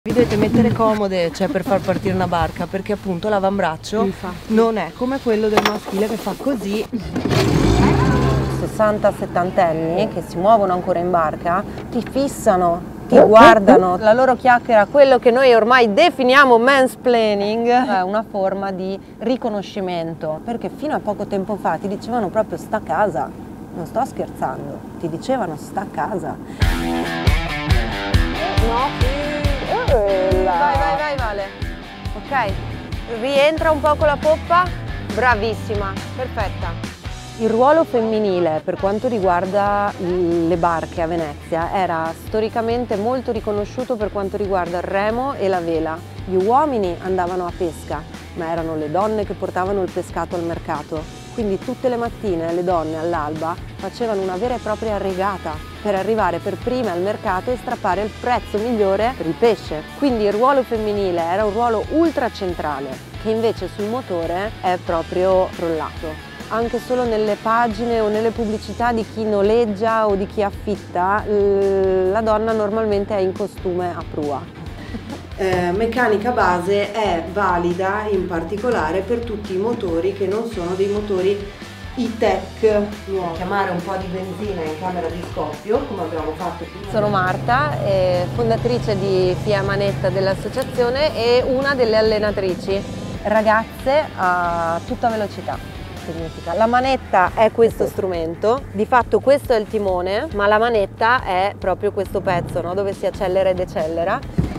Vi dovete mettere comode, cioè, per far partire una barca, perché appunto l'avambraccio non è come quello del maschile che fa così. 60-70 anni che si muovono ancora in barca, ti fissano, ti guardano, la loro chiacchiera, quello che noi ormai definiamo mansplaining, è una forma di riconoscimento, perché fino a poco tempo fa ti dicevano proprio sta a casa, non sto scherzando, ti dicevano sta a casa. No? Vai Vale. Ok, rientra un po' con la poppa, bravissima, perfetta. Il ruolo femminile per quanto riguarda le barche a Venezia era storicamente molto riconosciuto per quanto riguarda il remo e la vela. Gli uomini andavano a pesca, ma erano le donne che portavano il pescato al mercato. Quindi tutte le mattine le donne all'alba facevano una vera e propria regata per arrivare per prime al mercato e strappare il prezzo migliore per il pesce. Quindi il ruolo femminile era un ruolo ultra centrale, che invece sul motore è proprio crollato. Anche solo nelle pagine o nelle pubblicità di chi noleggia o di chi affitta, la donna normalmente è in costume a prua. Meccanica base è valida in particolare per tutti i motori che non sono dei motori e-tech nuovi. Chiamare un po' di benzina in camera di scoppio, come abbiamo fatto prima. Sono Marta, fondatrice di FIA Manetta dell'associazione e una delle allenatrici. Ragazze a tutta velocità. Significa. La manetta è questo strumento, di fatto questo è il timone, ma la manetta è proprio questo pezzo, no? Dove si accelera e decelera.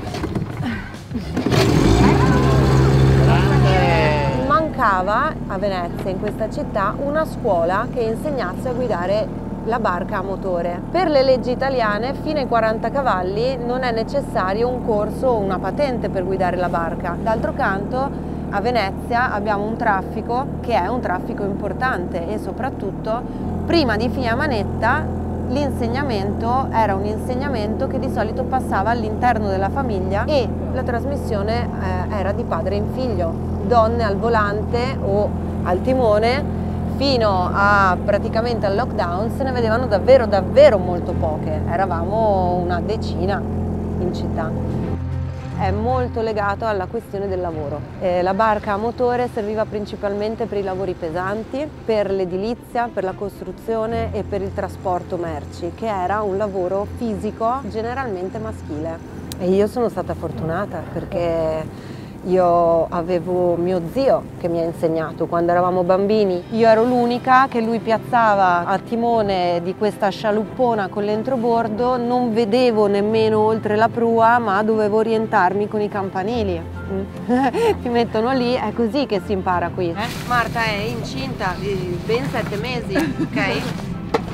Mancava a Venezia, in questa città, una scuola che insegnasse a guidare la barca a motore. Per le leggi italiane, fino ai 40 cavalli non è necessario un corso o una patente per guidare la barca. D'altro canto, a Venezia abbiamo un traffico che è un traffico importante e soprattutto prima di FIA Manetta l'insegnamento era un insegnamento che di solito passava all'interno della famiglia e la trasmissione era di padre in figlio, donne al volante o al timone. Fino a praticamente al lockdown se ne vedevano davvero molto poche, eravamo una decina in città. È molto legato alla questione del lavoro. La barca a motore serviva principalmente per i lavori pesanti, per l'edilizia, per la costruzione e per il trasporto merci, che era un lavoro fisico generalmente maschile. E io sono stata fortunata perché io avevo mio zio che mi ha insegnato quando eravamo bambini. Io ero l'unica che lui piazzava a timone di questa scialuppona con l'entrobordo, non vedevo nemmeno oltre la prua, ma dovevo orientarmi con i campanili. Ti mettono lì, è così che si impara qui. Marta è incinta di ben 7 mesi, ok?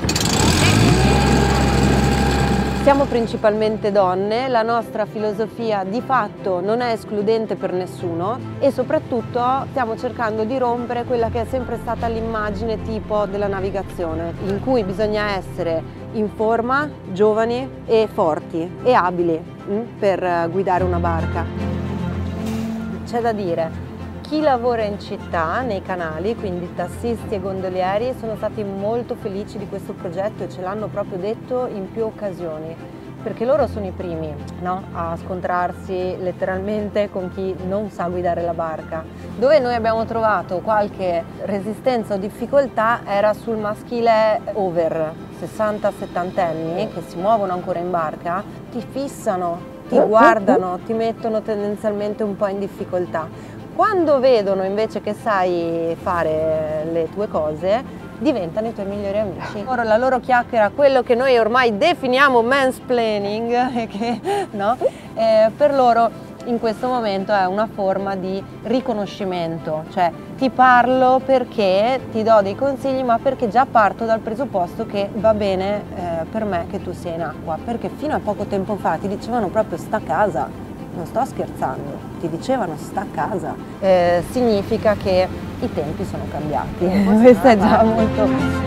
Siamo principalmente donne, la nostra filosofia di fatto non è escludente per nessuno e soprattutto stiamo cercando di rompere quella che è sempre stata l'immagine tipo della navigazione, in cui bisogna essere in forma, giovani e forti e abili per guidare una barca. C'è da dire, chi lavora in città, nei canali, quindi tassisti e gondolieri, sono stati molto felici di questo progetto e ce l'hanno proprio detto in più occasioni, perché loro sono i primi, no? A scontrarsi letteralmente con chi non sa guidare la barca. Dove noi abbiamo trovato qualche resistenza o difficoltà era sul maschile over 60-70 anni che si muovono ancora in barca, ti fissano, ti guardano, ti mettono tendenzialmente un po' in difficoltà. Quando vedono invece che sai fare le tue cose, diventano i tuoi migliori amici. La loro chiacchiera, quello che noi ormai definiamo mansplaining, che no? Per loro in questo momento è una forma di riconoscimento, cioè ti parlo perché ti do dei consigli, ma perché già parto dal presupposto che va bene per me che tu sia in acqua, perché fino a poco tempo fa ti dicevano proprio sta a casa. Non sto scherzando, ti dicevano sta a casa. Significa che i tempi sono cambiati. Questo è già molto.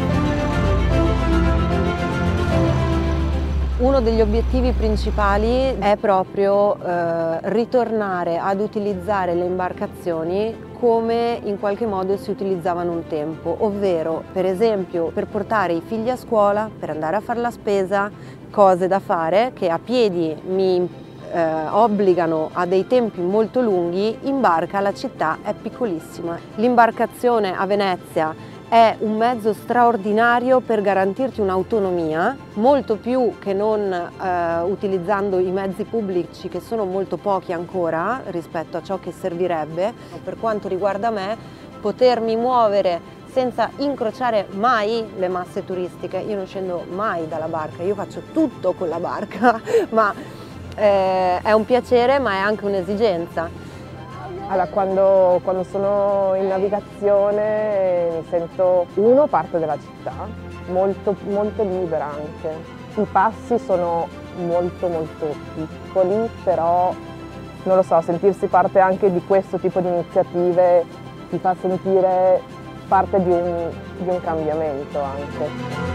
Uno degli obiettivi principali è proprio ritornare ad utilizzare le imbarcazioni come in qualche modo si utilizzavano un tempo, ovvero per esempio per portare i figli a scuola, per andare a fare la spesa, cose da fare che a piedi mi obbligano a dei tempi molto lunghi, in barca la città è piccolissima. L'imbarcazione a Venezia è un mezzo straordinario per garantirti un'autonomia, molto più che non utilizzando i mezzi pubblici, che sono molto pochi ancora rispetto a ciò che servirebbe. Per quanto riguarda me, potermi muovere senza incrociare mai le masse turistiche. Io non scendo mai dalla barca, io faccio tutto con la barca, ma è un piacere, ma è anche un'esigenza. Allora, quando sono in navigazione mi sento parte della città, molto, molto libera anche. I passi sono molto molto piccoli, però non lo so, sentirsi parte anche di questo tipo di iniziative ti fa sentire parte di un cambiamento anche.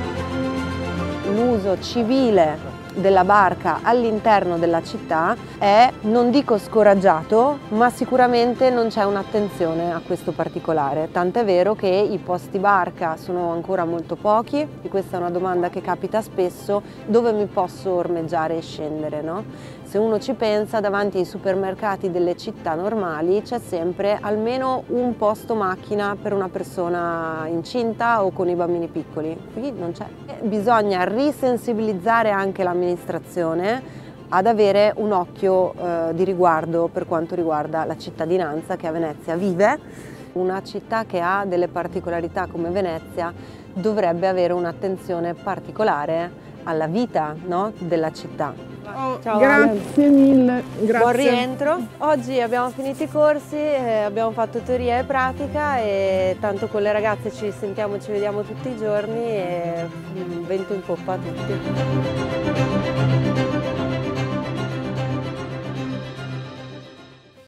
L'uso civile della barca all'interno della città è, non dico scoraggiato, ma sicuramente non c'è un'attenzione a questo particolare. Tant'è vero che i posti barca sono ancora molto pochi, e questa è una domanda che capita spesso: dove mi posso ormeggiare e scendere, no? Se uno ci pensa, davanti ai supermercati delle città normali c'è sempre almeno un posto macchina per una persona incinta o con i bambini piccoli. Qui non c'è. Bisogna risensibilizzare anche l'amministrazione ad avere un occhio di riguardo per quanto riguarda la cittadinanza che a Venezia vive. Una città che ha delle particolarità come Venezia dovrebbe avere un'attenzione particolare alla vita, no, della città. Ciao, grazie mille, grazie. Buon rientro. Oggi abbiamo finito i corsi, abbiamo fatto teoria e pratica, e tanto con le ragazze ci sentiamo, ci vediamo tutti i giorni, e vento in poppa a tutti.